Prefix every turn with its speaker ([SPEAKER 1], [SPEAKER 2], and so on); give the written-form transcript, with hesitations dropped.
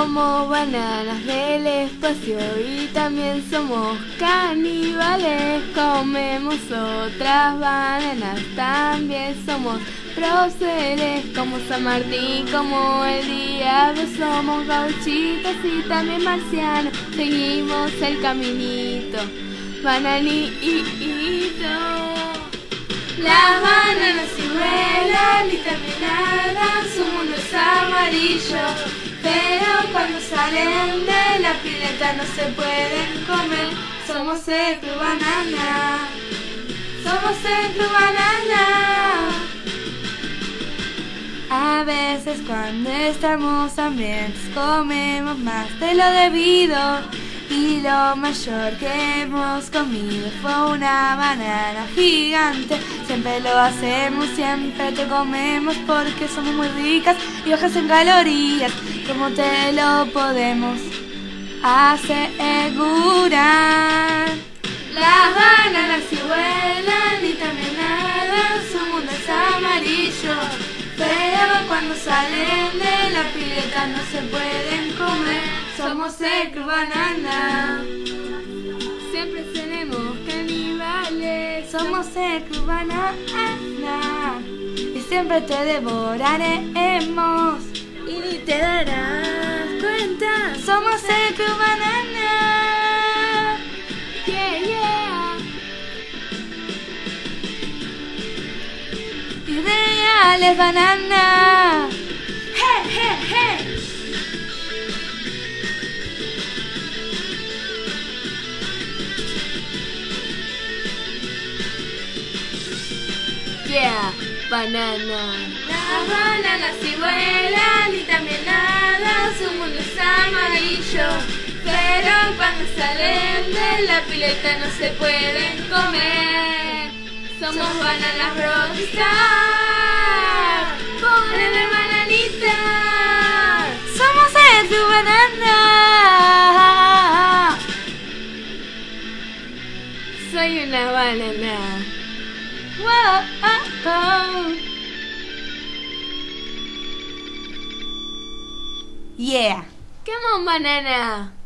[SPEAKER 1] Somos bananas del espacio y también somos caníbales. Comemos otras bananas, también somos próceres como San Martín, como el diablo. Somos gauchitos y también marcianos, seguimos el caminito, bananito. Las bananas sí vuelan y también nadan, su mundo es amarillo, pero cuando salen de la pileta no se pueden comer. Somos el Club Banana, somos el Club Banana. A veces cuando estamos hambrientos comemos más de lo debido, y lo mayor que hemos comido fue una banana gigante. Siempre lo hacemos, siempre te comemos porque somos muy ricas y bajas en calorías. ¿Cómo te lo podemos asegurar? Las bananas sí vuelan y también nadan, su mundo es amarillo, pero cuando salen de la pileta no se pueden comer. Somos el Club Banana, siempre seremos caníbales. Somos el Club Banana y siempre te devoraremos y ni te darás cuenta. Somos el Club Banana, yeah, yeah. Ideales banana, hey, hey, hey. Yeah, banana. Las bananas sí vuelan y también nadan, su mundo es amarillo, pero cuando salen de la pileta no se pueden comer. Somos bananas rockstar, poneme bananita. Somos el Club Banana. Soy una banana. Whoa, oh, oh. Yeah. Come on, banana.